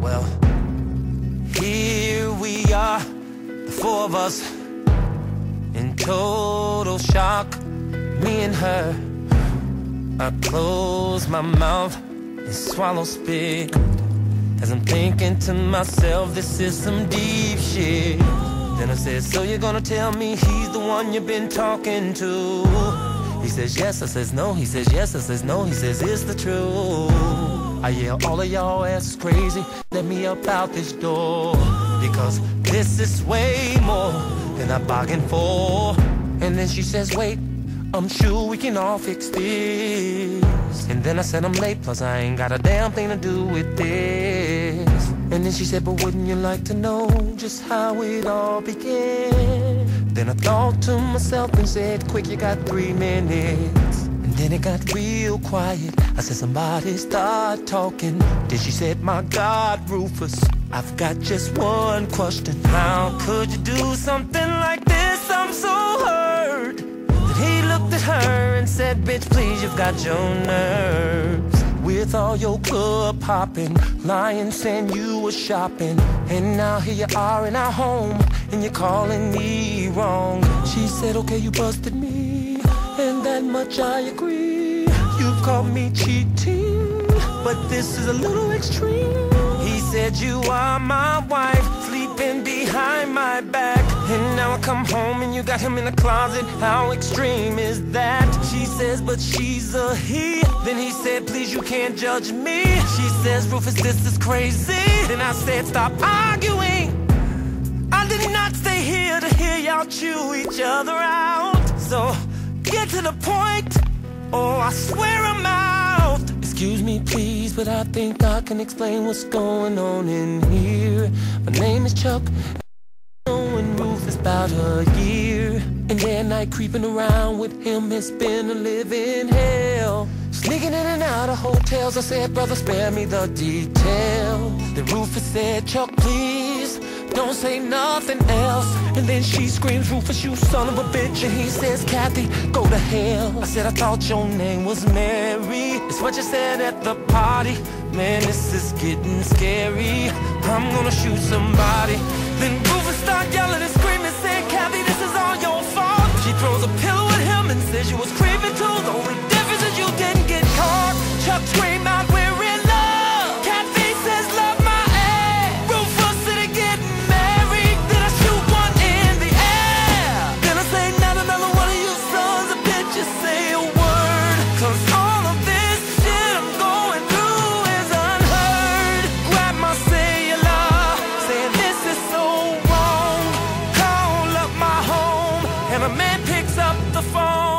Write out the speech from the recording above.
Well, here we are, the four of us, in total shock, me and her. I close my mouth and swallow spit, as I'm thinking to myself, this is some deep shit. Then I said, so you're gonna tell me he's the one you've been talking to? He says yes, I says no. He says yes, I says no. He says it's the truth. I yell, all of y'all ass is crazy, let me up out this door, because this is way more than I bargained for. And then she says, wait, I'm sure we can all fix this. And then I said, I'm late, plus I ain't got a damn thing to do with this. And then she said, but wouldn't you like to know just how it all began? Then I thought to myself and said, quick, you got 3 minutes. And then it got real quiet. I said, somebody start talking. Then she said, my God, Rufus, I've got just one question. How could you do something like this? I'm so hurt. Then he looked at her and said, bitch, please, you've got your nerves. With all your club hopping, lying saying you were shopping, and now here you are in our home, and you're calling me wrong. She said, okay, you busted me, and that much I agree. You've caught me cheating, but this is a little extreme. He said, you are my wife, sleeping behind my back, and now I come home and you got him in the closet. How extreme is that? She says, but she's a he. Then he said, please, you can't judge me. She says, Rufus, this is crazy. Then I said, stop arguing. I did not stay here to hear y'all chew each other out. So get to the point, or I swear I'm out. Excuse me, please, but I think I can explain what's going on in here. My name is Chuck, knowing Ruth is about a year, and their night creeping around with him has been a living hell. Sneaking in and out of hotels, I said, brother, spare me the details. Then Rufus said, Chuck, please, don't say nothing else. And then she screams, Rufus, you son of a bitch. And he says, Kathy, go to hell. I said, I thought your name was Mary. It's what you said at the party. Man, this is getting scary. I'm gonna shoot somebody. Then Rufus started yelling and screaming, saying, Kathy, this is all your fault. She throws a pillow at him and says, you was creeping too. The only difference is you didn't get caught. Chuck screamed out, we're in love. Kathy says, love my ass. Rufus said, getting married. Then I shoot one in the air. Then I say, not another one of you sons of bitches say a word, cause all of this shit I'm going through is unheard. Grab my cellular, saying this is so wrong. Call up my home, and a man picks up the phone.